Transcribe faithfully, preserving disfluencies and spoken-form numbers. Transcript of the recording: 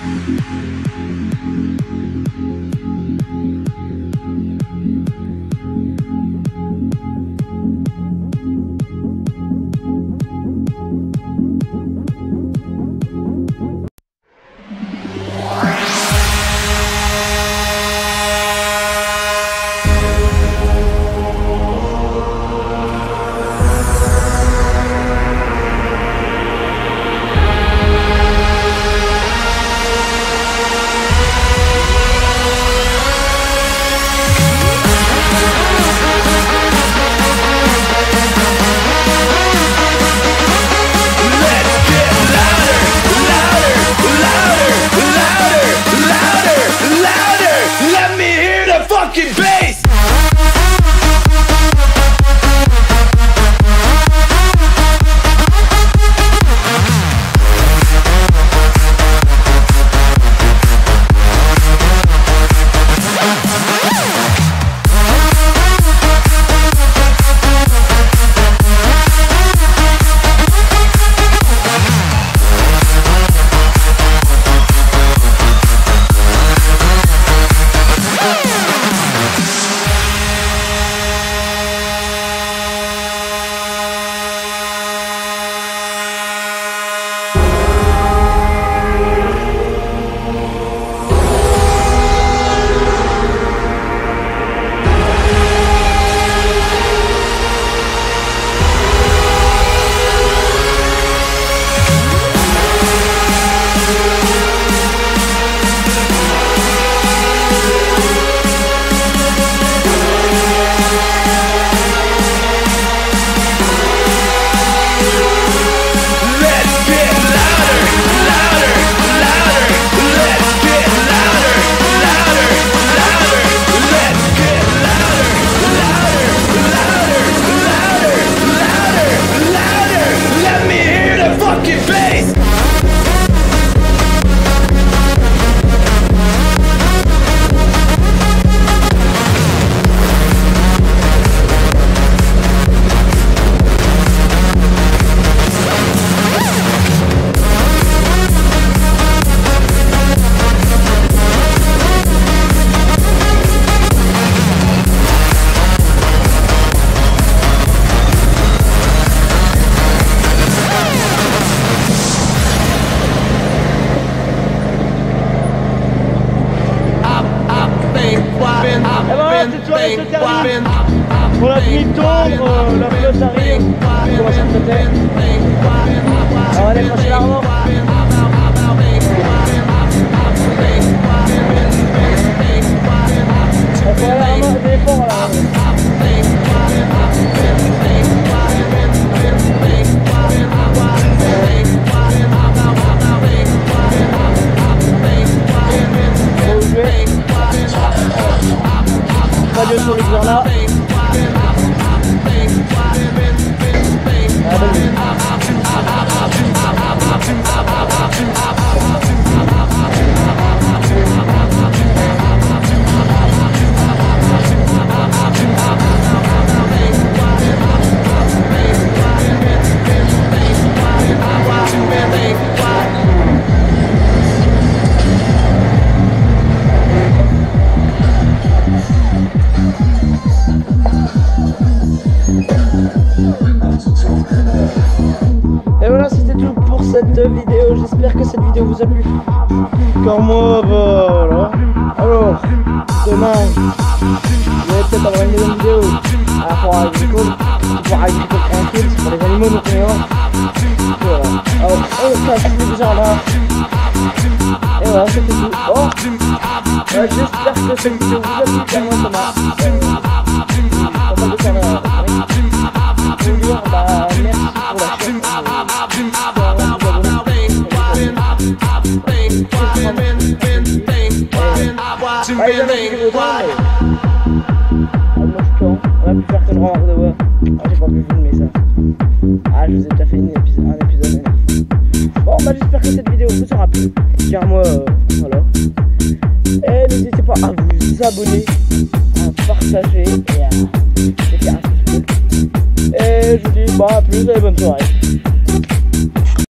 Pour la nuit tombe, euh, la flotte arrive, on commence à flotter. Alors allez, franchis l'arbre. On fait l'arbre des efforts là. Radio sur les là. Ah, bah, oui. Et voilà, c'était tout pour cette vidéo. J'espère que cette vidéo vous a plu. Car moi, bah voilà. Alors, demain, vous allez peut-être avoir une nouvelle vidéo à rapport à agricole. Pour agricole tranquille, c'est pour les animaux, donc on ira. Voilà. Alors, on casse les jardins. Et voilà, c'était tout. Oh, euh, j'espère que cette vidéo vous a plu. Car moi, ça m'a. Pas mal de faire la. Pour dire, bah, merci pour la chaîne. Ouais, on a pu faire que le remarque de voix. Ah, j'ai pas pu filmer ça. Ah, je vous ai déjà fait une épi un épisode. Bon, bah j'espère que cette vidéo vous aura plu. Car moi, euh, voilà. Et n'hésitez pas à vous abonner, à partager et à faire un petit peu. Et je vous dis bah à plus et bonne soirée.